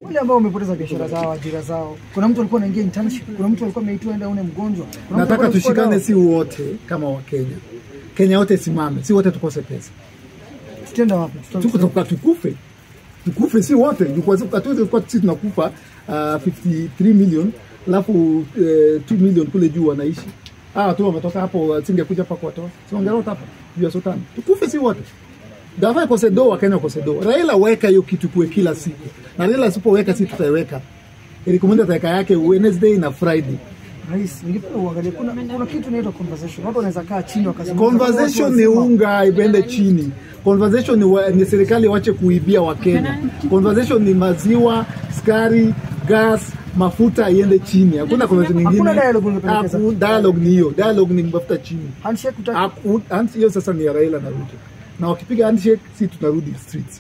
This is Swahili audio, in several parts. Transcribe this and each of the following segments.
Wale ambao wamepoteza biashara zao, ajira zao. Kuna mtu alikuwa anaingia internship, kuna mtu alikuwa ameitwa aende aone mgonjwa. Nataka tushikane si wote kama wa Kenya. Kenya wote simame, si wote tukose pesa. Tutenda wapi? Tukufe. Tukufe si wote. Hatuwezi kwa sisi tunakufa 53 million, alafu 2 million kule juu wanaishi. Tu wametoka hapo singekuja hapa kuwatoa. Si wangerota hapa. Juu ya sultani. Tukufe si wote. Dafa kose do wa Kenya kose do. Raila weka hiyo kitu kwa kila siku. Na Raila asipoweka sisi tutaiweka. Ili kumunda taika yake Wednesday na Friday. Rais, ningependa uangalie kuna kitu inaitwa conversation. Watu wanaweza kaa chini wakazungumza. Conversation ni unga ibende chini. Conversation ni serikali waache kuibia wa Kenya. Conversation ni maziwa, sukari, gas, mafuta iende chini. Hakuna conversation nyingine. Hakuna dialogue ungependekeza. Dialogue ni hiyo. Dialogue ni mafuta chini. Handshake utaki. Hiyo sasa ni ya Raila na Ruto. Na wakipiga handshake si tunarudi streets.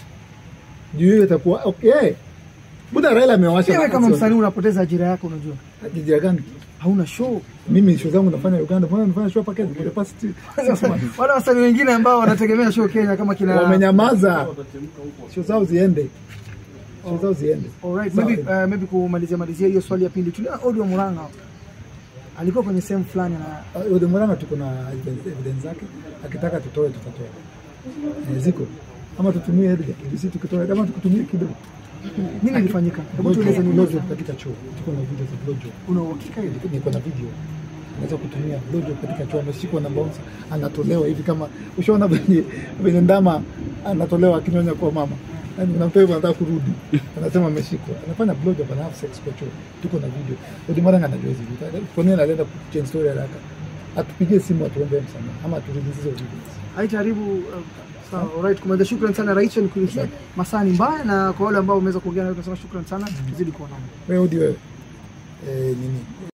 Juu hiyo itakuwa okay. Buda Raila amewasha. Wewe kama msanii unapoteza ajira yako unajua. Ajira gani? Hauna show. Mimi show zangu nafanya Uganda, mbona nafanya show hapa Kenya? Kwa past wale wasanii wengine ambao wanategemea show Kenya kama kina wamenyamaza. Show zao ziende. Show zao ziende. Alright, maybe kumalizia hiyo swali ya pili. Tulia audio Muranga. Alikuwa kwenye sehemu fulani na audio Muranga tuko na evidence zake. Akitaka tutoe tutatoa. Ziko. Ama tutumie headget. Sisi tukitoa kama tukutumie kidogo. Nini ilifanyika? Hebu tueleze ni blowjob katika choo. Tuko na video za blowjob. Una uhakika hiyo? Niko na video. Naweza kutumia blowjob katika choo, ameshikwa na bouncer, anatolewa hivi kama ushaona venye ndama anatolewa akinyonya kwa mama. Yaani unamtoa hivyo anataka kurudi. Anasema ameshikwa. Anafanya blowjob na have sex kwa choo. Tuko na video. Ndio mara anajua hizi vitu. Kwa nini anaenda change story haraka? Atupigie simu atuombe msamaha ama turudishe hizo videos. Haitaribu sawa. Alright, kumaliza shukrani sana Rachel kuingia. Masaa ni mbaya na kwa wale ambao wameweza kuongea na tunasema shukrani sana. Tuzidi kuona. Wewe ndio nini?